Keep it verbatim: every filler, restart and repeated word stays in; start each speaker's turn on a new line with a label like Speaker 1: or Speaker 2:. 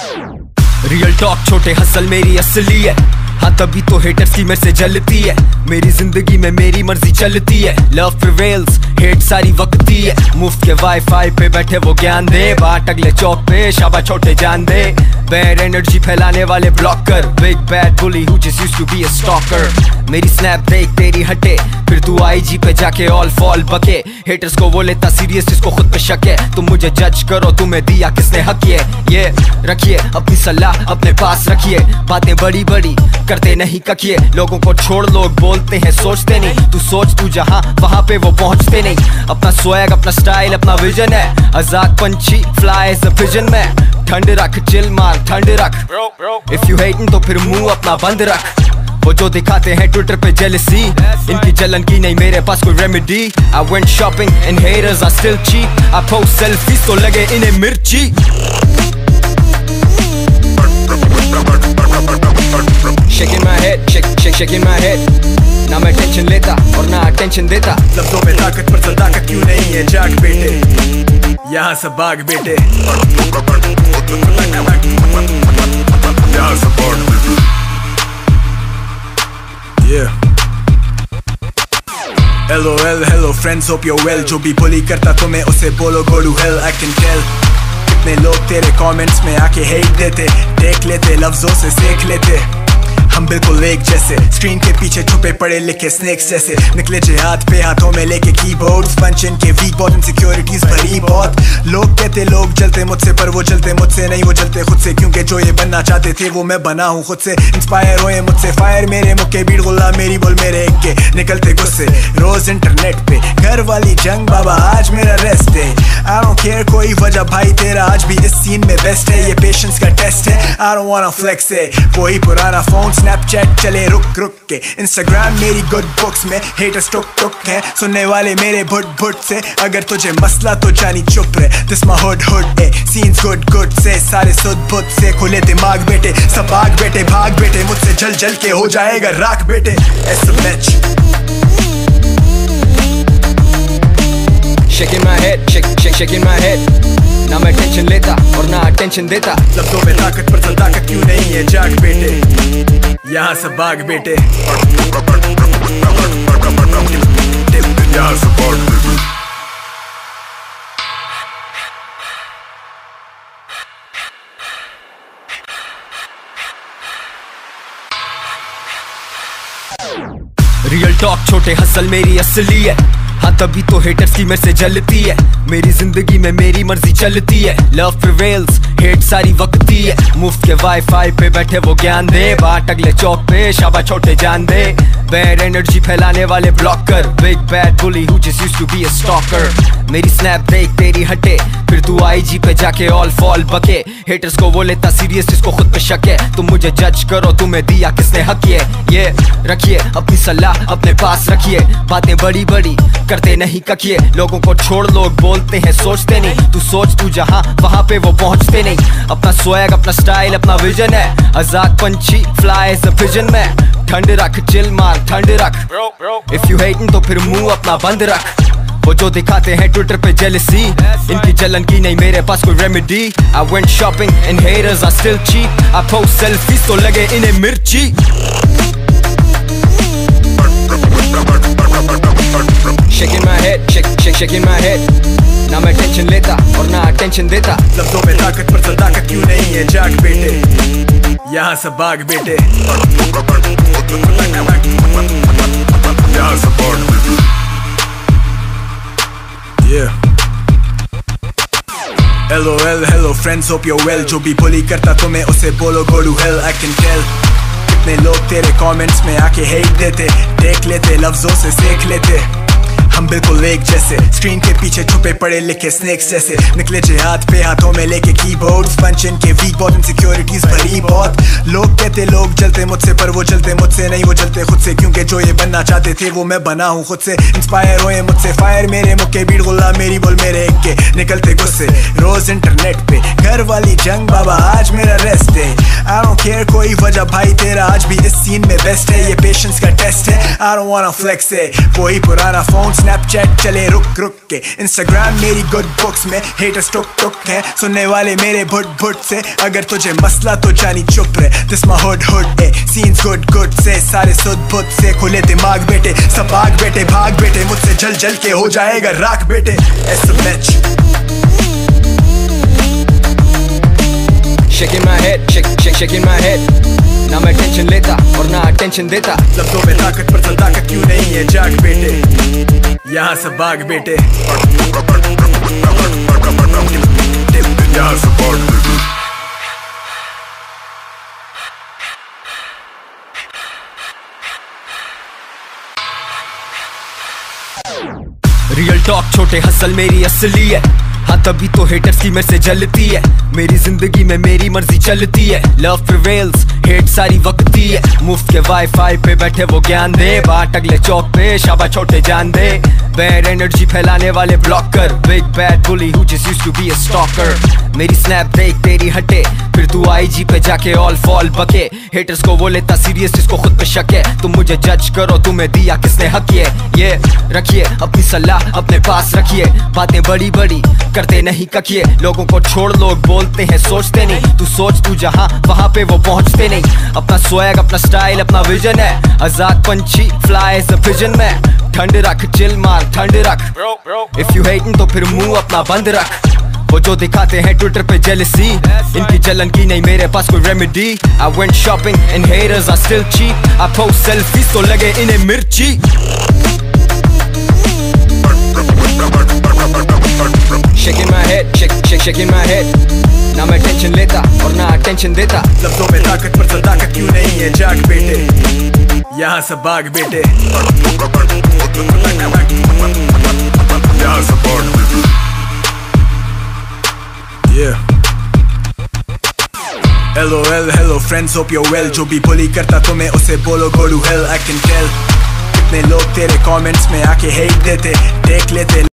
Speaker 1: Real talk छोटे hustle मेरी असली है, हाँ तभी तो हेटर्स की मेरे से जलती है। मेरी जिंदगी में मेरी मर्जी चलती है, लव प्रिवेल्स हेट सारी वक्ती है। मुफ्त के वाईफाई पे बैठे वो ज्ञान दे, बाट अगले चौक पे शाबा छोटे जान दे। बैड एनर्जी फैलाने वाले blocker, big bad bully who just used to be a stalker. मेरी स्नैप देख तेरी हटे, फिर तू आईजी पे जाके ऑल फॉल बके। हेटर्स को वो लेता सीरियस जिसको खुद पे शक है। तुम मुझे जज करो, तुम्हें दिया किसने हक ये ये रखिए अपनी सलाह अपने पास रखिए। बातें बड़ी बड़ी करते नहीं ककिए, लोगों को छोड़ लोग बोलते हैं सोचते नहीं। तू सोच तू जहां वहां पे वो पहुंचते नहीं। अपना स्वैग अपना स्टाइल अपना विजन है, आजाद पंछी फ्लाई एज अ पिजन में। ठंड रख चिल मार ठंड रख, इफ यू हेटिंग तो फिर मुंह अपना बंद रख। वो जो दिखाते हैं ट्विटर पे जेलसी, इनकी जलन की नहीं मेरे पास कोई remedy. I went shopping and haters are still cheap, I post selfies तो लगे इन्हें मिर्ची। Shaking my head, shake, shake, shaking my head, ना मैं टेंशन लेता और ना टेंशन देता। लफ्जों में ताकत पर सदाकत क्यों नहीं है जाग बेटे, यहाँ सब बाग बेटे, यहाँ सब बाग बेटे। Yeah. L O L, hello friends, hope you're well. जो भी बोली करता तो मैं उसे बोलो go to hell, I can tell। कितने लोग तेरे comments में आके hate देते, देख लेते लफ्जों से सेख लेते। हम बिल्कुल एक जैसे, स्क्रीन के पीछे छुपे पड़े लिखे स्नेक्स जैसे। निकले जिहाद पे हाथों में लेके कीबोर्ड्स, पंच इनके वीक बहुत इनसिक्योरिटीज भरी बहुत। लोग कहते लोग जलते मुझसे, पर वो जलते मुझसे नहीं, वो जलते खुद से। क्योंकि जो ये बनना चाहते थे वो मैं बना हूँ खुद से। इंस्पायर होए मुझसे फायर मेरे मुक्के, बीट गुल्ला मेरी बोल मेरे एक के निकलते गुस्से। रोज इंटरनेट पे घर वाली जंग, बाबा आज मेरा रेस्ट है। आई डोंट केयर कोई वजह भाई तेरा आज भी इस सीन में बेस्ट है। ये पेशेंस का टेस्ट है, आई डोंट वांना फ्लेक्स है। वही पुराना फोन स्नैपचैट चले रुक रुक के, इंस्टाग्राम मेरी गुड बुक्स में हेटर्स टुक टुक है। सुनने वाले मेरे भुट भुट से, अगर तुझे मसला तो जानी चुप रहे। दिस माय हुड हुड है, सीन्स गुड गुड से, सारे सुध बुध से। खुले दिमाग बेटे सब आग बेटे, भाग बेटे मुझसे जल जल के हो जाएगा राख बेटे। एस मैच Shaking my head, shake, shake, shaking my head, ना मैं टेंशन लेता और ना टेंशन देता। लफ्जों में ताकत पर सदाकत क्यों नहीं है जाग बेटे, यहाँ सब बाग बेटे, यहाँ सब बाग बेटे। रियल टॉक छोटे हसल मेरी असली है, हाँ तभी तो हेटर्स की मेरे से जलती है। मेरी जिंदगी में मेरी मर्जी चलती है, लव प्रिवेल्स हेट सारी वक्ती है। मुफ्त के वाईफाई पे बैठे वो ज्ञान दे, बाट अगले चौक पे शाबा छोटे जान दे। बैड एनर्जी फैलाने वाले blocker, big bad bully who just used to be a stalker. मेरी स्नैप देख तेरी हटे, फिर तू आईजी पे जाके ऑल फॉल बके। हेटर्स को वो लेता सीरियस जिसको खुद पे शक है। तुम मुझे जज करो, तुम्हें दिया किसने हक ये ये रखिए अपनी सलाह अपने पास रखिए। बातें बड़ी बड़ी करते नहीं ककिए, लोगों को छोड़ लोग बोलते हैं सोचते नहीं। तू सोच तू जहां वहां पे वो पहुंचते नहीं। अपना स्वैग अपना स्टाइल अपना विजन है, आजाद पंछी फ्लाई एज अ पिजन में। ठंड रख चिल मार ठंड रख, इफ यू हेटिंग तो फिर मुंह अपना बंद रख। वो जो दिखाते हैं ट्विटर पे जेलसी, इनकी जलन की नहीं मेरे पास कोई remedy. I went shopping and haters are still cheap, I post selfies तो लगे इन्हें मिर्ची। Shaking my head, shake, shake, shaking my head, ना मैं टेंशन लेता और ना टेंशन देता। लफ्जों में ताकत पर सदाकत क्यों नहीं है जाग बेटे, यहाँ सब बाग बेटे, यहाँ सब बाग बेटे। Yeah. L O L, hello friends, hope you're well. जो भी बोली करता तो मैं उसे बोलो go to hell, I can tell। कितने लोग तेरे comments में आके hate देते, देख लेते लफ्जों से सेख लेते। हम बिल्कुल एक जैसे, स्क्रीन के पीछे छुपे पड़े लिखे स्नेक्स जैसे। निकले जिहाद पे हाथों में लेके कीबोर्ड्स, पंच इनके वीक बहुत इनसिक्योरिटीज भरी बहुत। लोग कहते लोग जलते मुझसे, पर वो जलते मुझसे नहीं, वो जलते खुद से। क्योंकि जो ये बनना चाहते थे वो मैं बना हूँ खुद से। इंस्पायर होए मुझसे फायर मेरे मुक्के, बीट गुल्ला मेरी बोल मेरे एक के निकलते गुस्से। रोज इंटरनेट पे घर वाली जंग, बाबा आज मेरा रेस्ट है। आई डोंट केयर कोई वजह भाई तेरा आज भी इस सीन में बेस्ट है। ये पेशेंस का टेस्ट है, आई डोंट वांना फ्लेक्स है। वही पुराना फोन
Speaker 2: स्नैपचैट चले रुक रुक के, इंस्टाग्राम मेरी गुड बुक्स में हेटर्स टुक टुक है, सुनने वाले मेरे भुट भुट से, अगर तुझे मसला तो जानी चुप रहे, this my hood hood a scenes good good से, सारे सुध बुध से, खुले दिमाग बेटे सब भाग बेटे भाग बेटे, मुझसे जल जल के हो जाएगा राख बेटे, SMH.
Speaker 1: Shaking my head, shake, shake, shaking my head, ना मैं टेंशन लेता और ना टेंशन देता,
Speaker 2: लफ्ज़ों में ताकत पर सदाकत क्यों नहीं है, जाग बेटे यहाँ से भाग बेटे, यहाँ से भाग बेटे।
Speaker 1: रियल टॉक छोटे हसल मेरी असली है, हाँ तभी तो हेटर्स की मेरे से जलती है, मेरी जिंदगी में मेरी मर्जी चलती है, लव प्रिवेल्स हेट सारी वक्ती है, मुफ्त के वाईफाई पे बैठे वो ज्ञान दे, बाट अगले चौक पे शाबा छोटे जान दे, बैड एनर्जी फैलाने वाले blocker, big bad bully who just used to be a stalker, मेरी स्नैप देख तेरी हटे, फिर तू आईजी पे जाके ऑल फॉल बके, हेटर्स को वो लेता सीरियस जिसको खुद पे शक है, तुम मुझे जज करो तुम्हें दिया किसने हक ये, ये रखिए अपनी सलाह अपने पास रखिए, बातें बड़ी बड़ी करते नहीं ककिए, लोगों को छोड़ लोग बोलते हैं सोचते नहीं, तू सोच तू जहां वहां पे वो पहुंचते नहीं, अपना स्वैग अपना स्टाइल अपना विजन है, आजाद पंछी फ्लाई एज अ पिजन में, ठंड रख चिल मार ठंड रख, इफ यू हेटिंग तो फिर मुंह अपना बंद रख, वो जो दिखाते हैं ट्विटर पे जेलसी, इनकी जलन की नहीं मेरे पास कोई remedy, I went shopping and haters are still cheap, I post selfies तो लगे इन्हें मिर्ची, shaking my head, shake, shake, shaking my head, ना मैं टेंशन लेता और ना टेंशन देता,
Speaker 2: लफ्ज़ों में ताकत पर सदाकत क्यों नहीं है, जाग बेटे यहाँ से भाग बेटे, यहाँ से भाग बेटे, yeah। Hello, hello, hello friends, hope you're well, जो भी बोली करता तो मैं उसे बोलो go to hell, I can tell, कितने लोग तेरे कमेंट्स में आके हेट देते, देख लेते